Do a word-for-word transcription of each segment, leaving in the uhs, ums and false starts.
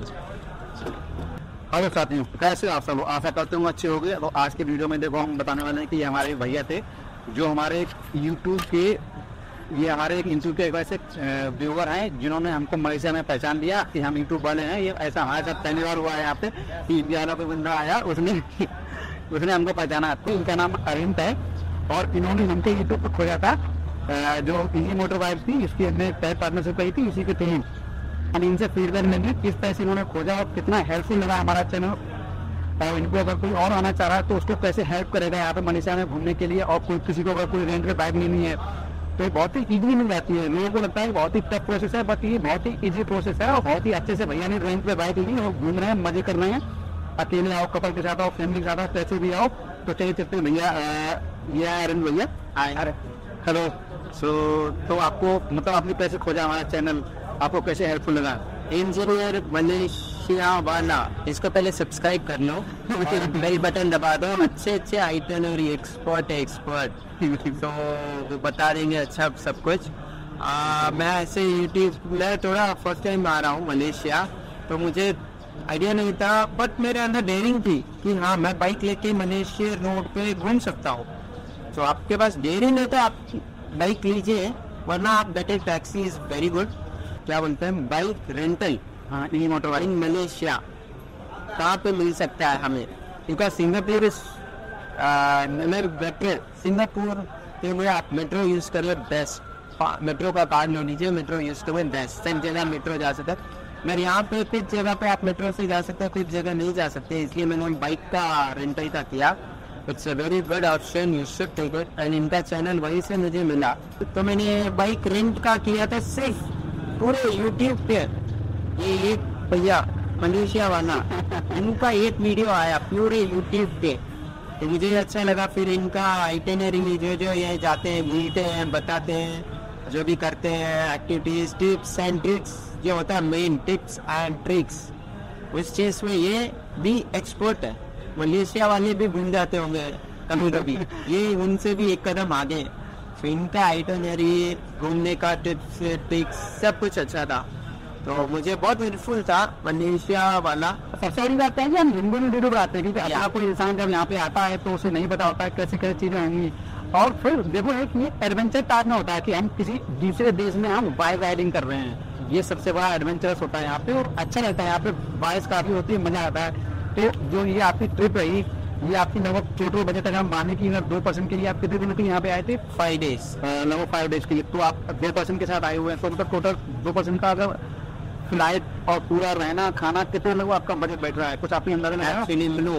Hello साथियों, कैसे आप सब? आशा करते हूँ अच्छे हो गए। तो आज के वीडियो में देखो हम बताने वाले हैं कि ये हमारे भैया थे जो हमारे यूट्यूब के ये हमारे एक यूट्यूब के एक ऐसे व्यूवर हैं जिन्होंने हमको मलेशिया में पहचान लिया कि हम यूट्यूब वाले हैं। ये ऐसा हमारे साथ पहली बार हुआ है यहाँ पे कि इंडिया पे बंदा आया, उसने उसने हमको पहचाना। तो इनका नाम अरिंद है और इन्होंने हमको यूट्यूब पर खोजा था जो इजी मोटर बाइक थी, इसकी हमने पहले पार्टनरशिप करी थी, इसी के थ्रू हम इनसे फीडबैक लेंगे किस तरह से इन्होंने खोजा और कितना हेल्पफुल लगा हमारा चैनल। और इनको अगर कोई और आना चाह रहा है तो उसको कैसे हेल्प करेगा यहाँ पे मलेशिया में घूमने के लिए, और कोई किसी को अगर कोई रेंट पे बाइक लेनी है तो बहुत ही ईजी मिल जाती है। लोगों को लगता है बहुत ही टफ प्रोसेस है, बट ये बहुत ही ईजी प्रोसेस है और बहुत ही अच्छे से भैया ने रेंट पे बाइक ली और घूम रहे हैं, मजे कर रहे हैं। अकेले आओ, कपल के साथ आओ, फैमिली के साथ आओ, कैसे भी आओ। तो चलिए चलते हैं भैया। ये अरविंद भैया आए। अरे हेलो। सो तो आपको मतलब आपने कैसे खोजा हमारा चैनल, आपको कैसे हेल्पफुल लगा? इंजीनियर मलेशिया वाला, इसको पहले सब्सक्राइब कर लो, बेल बटन दबा दो। अच्छे अच्छे आइटनरी एक्सपर्ट है एक्सपर्ट तो बता देंगे अच्छा सब कुछ। आ, मैं ऐसे यूट्यूब में थोड़ा फर्स्ट टाइम आ रहा हूँ मलेशिया, तो मुझे आइडिया नहीं था, बट मेरे अंदर डेयरिंग थी कि हाँ मैं बाइक लेके मलेशिया रोड पे घूम सकता हूँ। तो आपके पास डेयरिंग नहीं था, आप बाइक लीजिए, वरना आप बैठे टैक्सी इज वेरी गुड। क्या बोलते हैं, बाइक रेंटल हाँ, e motorbike in Malaysia कहाँ पे मिल सकता है हमें? क्योंकि सिंगापुर बेटर सिंगापुर के लिए आप मेट्रो यूज कर लो, बेस्ट। मेट्रो का कार्ड लो लीजिए, मेट्रो यूज करो, बेस्ट। सेम जगह मेट्रो जा सकता है। मैं यहाँ पे कुछ जगह पे आप मेट्रो से जा सकते हैं, कुछ जगह नहीं जा सकते, इसलिए मैंने बाइक का रेंटल का किया। It's a very good option, you should take it. And इनका चैनल वहीं से मुझे मिला, तो मैंने बाइक रेंट का किया था सिर्फ पूरे यूट्यूब पे। ये एक भैया मलेशिया वाला, इनका एक वीडियो आया पूरे यूट्यूब पे, तो मुझे अच्छा लगा। फिर इनका आइटिनरी जो जो ये जाते हैं, घूमते हैं, बताते हैं, जो भी करते हैं एक्टिविटीज, टिप्स एंड ट्रिक्स, जो होता है मेन टिप्स एंड ट्रिक्स, उस चीज में ये भी एक्सपर्ट है। मलेशिया वाले भी घूम जाते होंगे कभी कभी, ये उनसे भी एक कदम आगे। तो इनका आइटिनरी, घूमने का टिप्स ट्रिक्स सब कुछ अच्छा था, तो मुझे बहुत हेल्पफुल था मलेशिया वाला। सबसे बड़ी बात है कि हम हिंदी में वीडियो बनाते हैं, क्योंकि अपना कोई इंसान जब यहाँ पे आता है तो उसे नहीं पता होता है कैसे कैसे चीजें होंगी। और फिर देखो एक ये एडवेंचर टाइप में होता है कि हम किसी दूसरे देश में हम बाइक राइडिंग कर रहे हैं, ये सबसे बड़ा एडवेंचरस होता है यहाँ पे और अच्छा रहता है। यहाँ पे बारिश काफी होती है, मजा आता है। तो जो ये आपकी ट्रिप रही, ये आपकी लगभग टोटल बजट अगर हम माने की दो परसेंट के लिए आप कितने दिन के यहाँ पे आए थे? फाइव डेज लगभग फाइव डेज के लिए। तो आप दो परसेंट के साथ आए हुए हैं, तो मतलब टोटल दो परसेंट का अगर फ्लाइट और पूरा रहना खाना कितना लगभग आपका बजट बैठ रहा है? कुछ आपकी अंदाजा में है?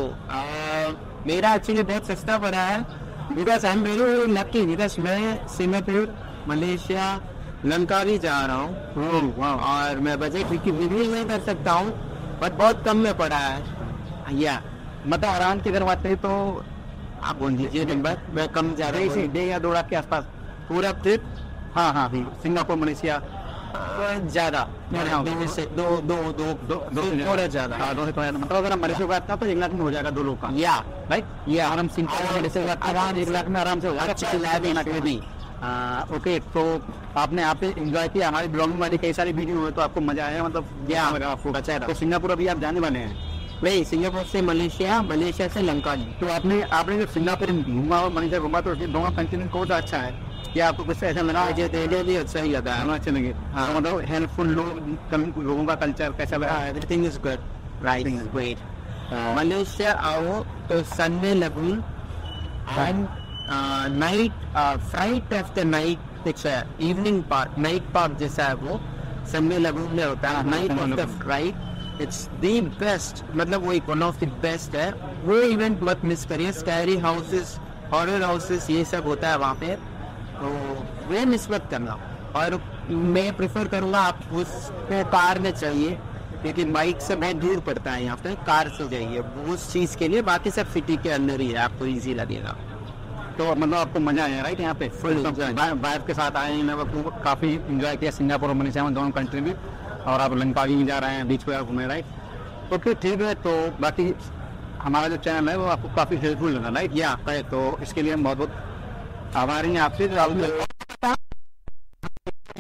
मेरा एक्चुअली बहुत सस्ता पड़ा है, because I am very lucky, because मैं सिंगापुर, मलेशिया, लंका भी जा रहा हूँ और मैं बजट की रिव्यू नहीं कर सकता हूँ, बट बहुत कम में पड़ा है। या मतलब आराम की अगर बात करें तो आप बोल दीजिए नंबर, मैं कम जा रहा हूँ, डे या दो लाख के आसपास पूरा ट्रिप। हाँ हाँ सिंगापुर मलेशिया ज्यादा से दो दो दो दो थोड़ा ज्यादा, हाँ दो से थोड़ा। मतलब अगर हम मलेशिया बात करते तो एक लाख में हो जाएगा दो लोग का। या राइट, ये आराम सिंगापुर मलेशिया आराम एक लाख में आराम से हो जाएगा। ओके, तो आपने यहाँ पे एंजॉय किया, हमारी ब्लॉगिंग वाली कई सारी वीडियो हुए, तो आपको मजा आया? मतलब क्या आपको अच्छा है? तो सिंगापुर अभी आप जाने वाले हैं? नहीं, सिंगापुर से मलेशिया, मलेशिया से लंका। तो आपने आपने जब सिंगापुर घूमा और मलेशिया घूमा तो दोनों कंटिनेंट को तो अच्छा है, क्या आपको कुछ ऐसा लगा? भी अच्छा ही लगा है, अच्छे लगे। हाँ, मतलब हेल्पफुल लोग, लोगों का कल्चर कैसा लगा? Everything is good, right, great. Malaysia आओ तो Sunway Lagoon and night fright after night evening park, night park जैसा है वो सनवे लगून में होता है। Night after fright it's the best, मतलब वो एक वन ऑफ द बेस्ट है। वो इवेंट मत मिस करिए। स्कैरी हाउसेस, हॉरर हाउसेस, ये सब होता है वहाँ पे, तो वे मिस मत करना। और मैं प्रेफर करूँगा आप उसको कार में चाहिए, क्योंकि बाइक से बहुत दूर पड़ता है यहाँ पे, कार से जाइए उस चीज़ के लिए। बाकी सब सिटी के अंदर ही है, आपको ईजी लगेगा। तो मतलब आपको मजा आया राइट? यहाँ पे फुल वाइफ के साथ आए हैं, मतलब काफ़ी इंजॉय किया सिंगापुर और मलेशिया में, दोनों कंट्री में। और आप लंका भी जा रहे हैं, बीच पे घूमे राइट? ओके ठीक है। तो बाकी हमारा जो चैनल है वो आपको काफ़ी हेल्पफुल लगा राइट? या तो इसके लिए हम बहुत बहुत आभारी हैं आपसे।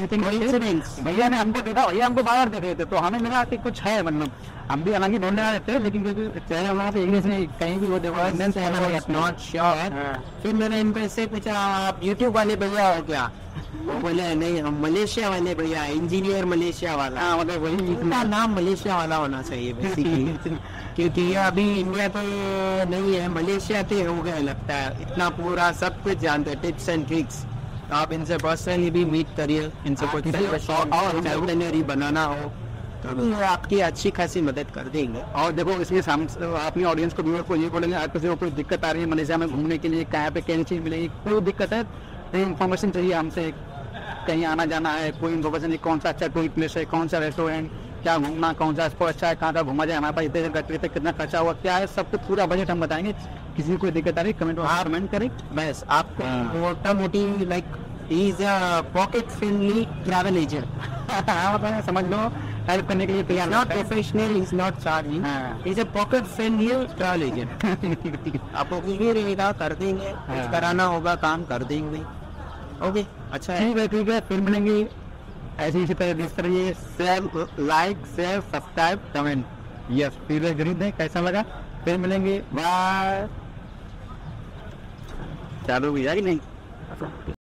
Coincidence. भैया ने हमको देखा, भैया हमको बाहर देख रहे थे तो हमें लगा कि कुछ है, मतलब हम भी हालांकि ढूंढने आ रहे थे, लेकिन क्योंकि चाहे हमारा तो इंग्लिश में कहीं भी वो देखो इंडियन से was not sure. फिर मैंने इनपे से पूछा आप यूट्यूब वाले भैया हो क्या? वो बोले नहीं हम मलेशिया वाले भैया, इंजीनियर मलेशिया वाला। हाँ मतलब वही इनका नाम मलेशिया वाला होना चाहिए बेसिकली, क्योंकि ये अभी इंडिया तो नहीं है, मलेशिया तो हो गया लगता है, इतना पूरा सब कुछ जानते हैं, टिप्स एंड ट्रिक्स। आप इनसे पर्सनली भी मीट करिए, इनसे कोई सेल्फ बनाना हो तो भी वो आपकी अच्छी खासी मदद कर देंगे। और देखो इसमें साम- अपनी ऑडियंस को व्यूअर को ये बोलेंगे अगर किसी को कोई दिक्कत आ रही है मलेशिया में घूमने के लिए, कहाँ पे कैसी चीज़ मिलेगी, कोई दिक्कत है तो इन्फॉर्मेशन चाहिए हमसे, कहीं आना जाना है, कोई इन्फॉर्मेशन कौन सा अच्छा टूरिस्ट प्लेस है, कौन सा रेस्टोरेंट, क्या घूमना, कौन सा स्पॉट अच्छा है, कहाँ का घूमा जाए, हमारे पास इतने गए थे, कितना खर्चा हुआ, क्या है, सब कुछ पूरा बजट हम बताएंगे। किसी को कोई दिक्कत आ रही कमेंट में आप कमेंट करें। बस आपको मोटा मोटी like is a pocket friendly travel agent. हाँ मतलब समझ लो हेल्प करने के लिए तैयार नॉट रहता है। प्रोफेशनल, इज नॉट चार्जिंग, हाँ। Is a pocket friendly travel agent. आपको कुछ भी रहेगा कर देंगे, कुछ हाँ। कराना होगा काम कर देंगे। ओके अच्छा है। ठीक है ठीक है, फिर मिलेंगे ऐसे इसी तरह जिस तरह ये share like share subscribe comment yes फिर जरूर दें कैसा लगा, फिर मिलेंगे बाय। चालू भी है कि नहीं?